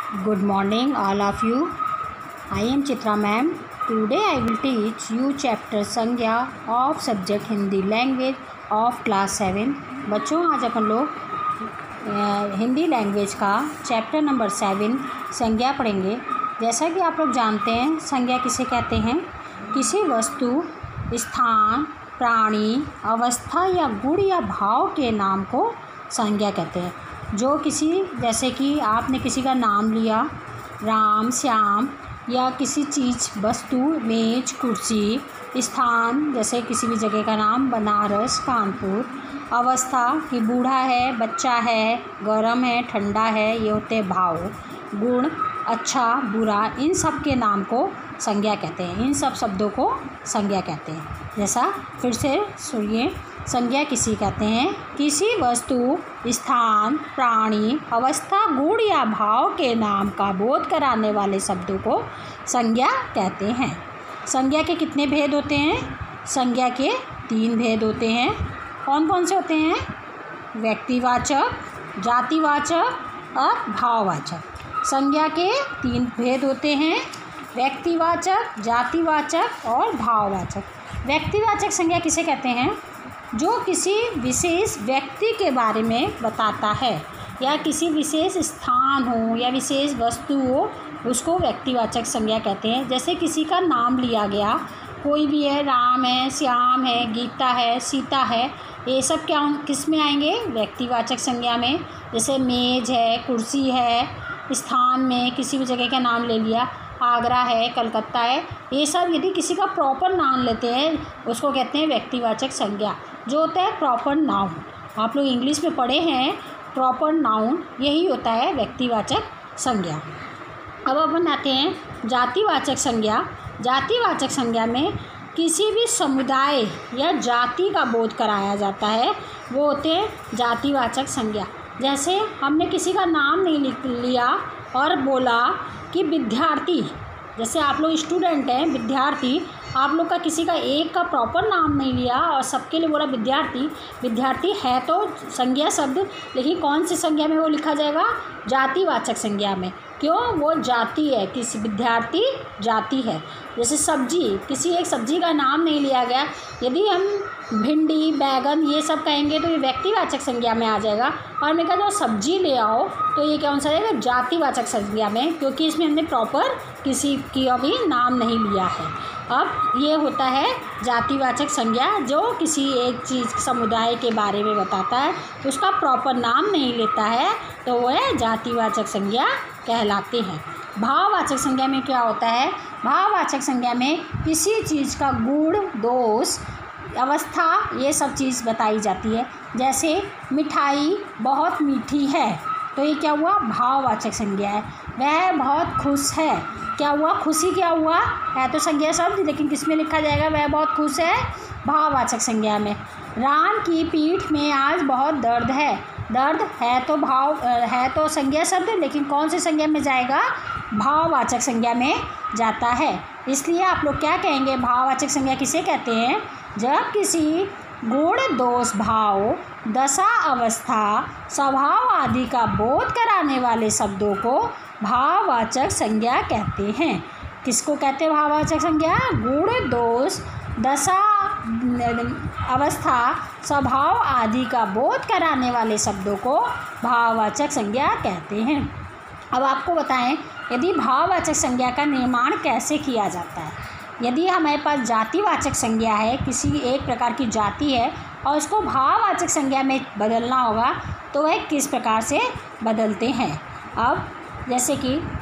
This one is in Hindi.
Good morning all of you. I am Chitra ma'am. Today I will teach you chapter संज्ञा of subject Hindi language of class 7. बच्चों आज अपन लोग हिंदी लैंग्वेज का चैप्टर नंबर 7 संज्ञा पढ़ेंगे। जैसा कि आप लोग जानते हैं संज्ञा किसे कहते हैं। किसी वस्तु, स्थान, प्राणी, अवस्था या गुण या भाव के नाम को संज्ञा कहते हैं। जो किसी, जैसे कि आपने किसी का नाम लिया, राम, श्याम, या किसी चीज़, वस्तु, मेज, कुर्सी, स्थान, जैसे किसी भी जगह का नाम, बनारस, कानपुर, अवस्था कि बूढ़ा है, बच्चा है, गर्म है, ठंडा है, ये होते हैं भाव। गुण, अच्छा, बुरा, इन सब के नाम को संज्ञा कहते हैं। इन सब शब्दों को संज्ञा कहते हैं। जैसा फिर से सुनिए, संज्ञा किसी कहते हैं किसी वस्तु, स्थान, प्राणी, अवस्था, गुण या भाव के नाम का बोध कराने वाले शब्दों को संज्ञा कहते हैं। संज्ञा के कितने भेद होते हैं? संज्ञा के 3 भेद होते हैं। कौन कौन से होते हैं? व्यक्तिवाचक, जातिवाचक और भाववाचक। संज्ञा के 3 भेद होते हैं, व्यक्तिवाचक, जातिवाचक और भाववाचक। व्यक्तिवाचक संज्ञा किसे कहते हैं? जो किसी विशेष व्यक्ति के बारे में बताता है, या किसी विशेष स्थान हो या विशेष वस्तु हो, उसको व्यक्तिवाचक संज्ञा कहते हैं। जैसे किसी का नाम लिया गया, कोई भी है, राम है, श्याम है, गीता है, सीता है, ये सब क्या किस में आएंगे? व्यक्तिवाचक संज्ञा में। जैसे मेज है, कुर्सी है, स्थान में किसी भी जगह का नाम ले लिया, आगरा है, कलकत्ता है, ये सब यदि किसी का प्रॉपर नाम लेते हैं उसको कहते हैं व्यक्तिवाचक संज्ञा। जो होता है प्रॉपर नाउन, आप लोग इंग्लिश में पढ़े हैं, प्रॉपर नाउन यही होता है व्यक्तिवाचक संज्ञा। अब अपन आते हैं जातिवाचक संज्ञा। जातिवाचक संज्ञा में किसी भी समुदाय या जाति का बोध कराया जाता है, वो होते हैं जातिवाचक संज्ञा। जैसे हमने किसी का नाम नहीं लिख लिया और बोला कि विद्यार्थी, जैसे आप लोग स्टूडेंट हैं, विद्यार्थी, आप लोग का किसी का एक का प्रॉपर नाम नहीं लिया और सबके लिए बोला विद्यार्थी। विद्यार्थी है तो संज्ञा शब्द, लेकिन कौन सी संज्ञा में वो लिखा जाएगा? जातिवाचक संज्ञा में। क्यों? वो जाति है, किसी विद्यार्थी जाति है। जैसे सब्जी, किसी एक सब्जी का नाम नहीं लिया गया, यदि हम भिंडी, बैगन ये सब कहेंगे तो ये व्यक्तिवाचक संज्ञा में आ जाएगा। और मैं कहता हूँ सब्जी ले आओ, तो ये कौन सा जाएगा? जातिवाचक संज्ञा में, क्योंकि इसमें हमने प्रॉपर किसी की अभी नाम नहीं लिया है। अब ये होता है जातिवाचक संज्ञा, जो किसी एक चीज़, समुदाय के बारे में बताता है, उसका प्रॉपर नाम नहीं लेता है, तो वह जातिवाचक संज्ञा कहलाते हैं। भाववाचक संज्ञा में क्या होता है? भाववाचक संज्ञा में किसी चीज़ का गुण, दोष, अवस्था, ये सब चीज़ बताई जाती है। जैसे मिठाई बहुत मीठी है, तो ये क्या हुआ? भाववाचक संज्ञा है। वह बहुत खुश है, क्या हुआ? खुशी क्या हुआ? है तो संज्ञा शब्द, लेकिन किस में लिखा जाएगा? वह बहुत खुश है, भाववाचक संज्ञा में। राम की पीठ में आज बहुत दर्द है, दर्द है तो है तो संज्ञा शब्द, लेकिन कौन सी संज्ञा में जाएगा? भाववाचक संज्ञा में जाता है। इसलिए आप लोग क्या कहेंगे? भाववाचक संज्ञा किसे कहते हैं? जब किसी गुण, दोष, भाव, दशा, अवस्था, स्वभाव आदि का बोध कराने वाले शब्दों को भाववाचक संज्ञा कहते हैं। किसको कहते हैं भाववाचक संज्ञा? गुण, दोष, दशा, अवस्था, स्वभाव आदि का बोध कराने वाले शब्दों को भाववाचक संज्ञा कहते हैं। अब आपको बताएं, यदि भाववाचक संज्ञा का निर्माण कैसे किया जाता है। यदि हमारे पास जातिवाचक संज्ञा है, किसी एक प्रकार की जाति है और उसको भाववाचक संज्ञा में बदलना होगा, तो वह किस प्रकार से बदलते हैं? अब जैसे कि